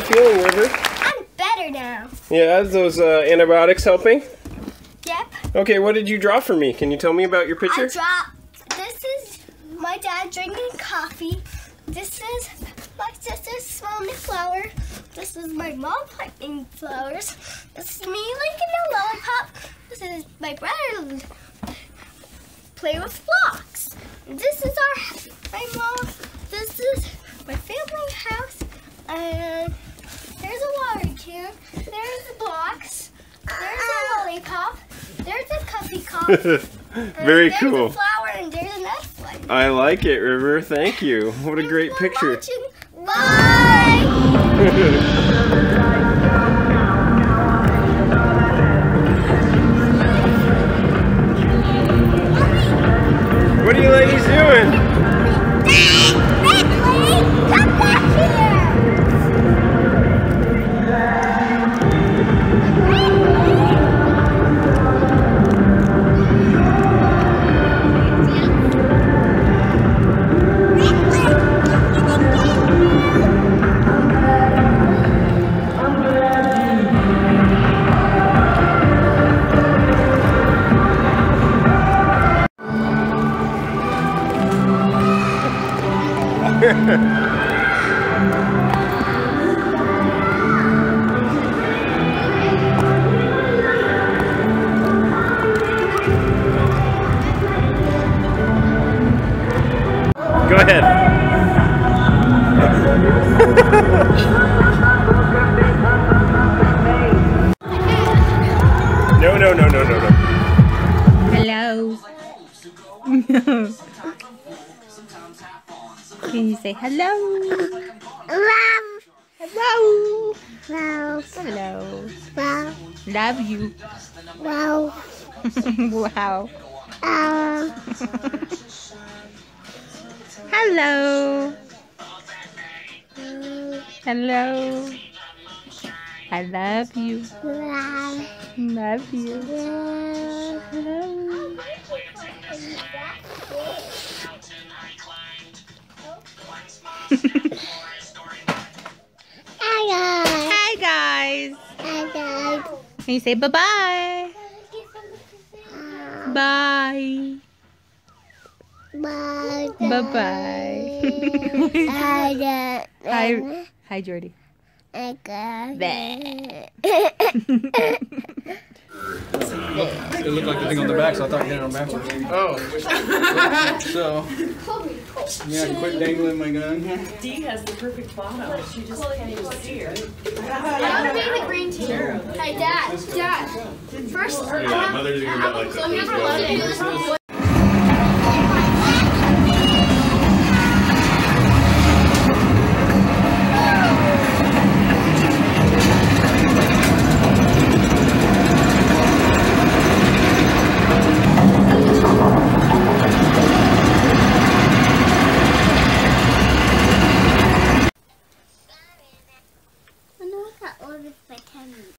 feeling, River? I'm better now. Yeah, those antibiotics helping? Yep. Okay, what did you draw for me? Can you tell me about your picture? This is my dad drinking coffee. This is my sister's smelling the flower. This is my mom planting flowers. This is me licking a lollipop. This is my brother play with blocks. This is my mom. This is my family house. And there's a water tube. There's the blocks. There's a lollipop. There's a coffee cup. Very there's cool. There's a flower and there's a nice one. I like it, River. Thank you. What a great picture. Watching. Bye! What are you ladies doing? Come back here! Go ahead. No. Hello. Can you say hello? Hello. Hello. Hello. Wow. Love you. Wow. Wow. Hello. Hello. I love you. Love you. Hello. Hi guys. Can you say bye-bye? Bye. Bye-bye. Hi, Jordy. It looked like the thing on the back, so I thought you had it on backwards. Oh. So, yeah, quit dangling my gun. Dee has the perfect bottom. She just can't even see her. I want to be the green team. Hey, Dad. First, Yeah, Mother's gonna get like that.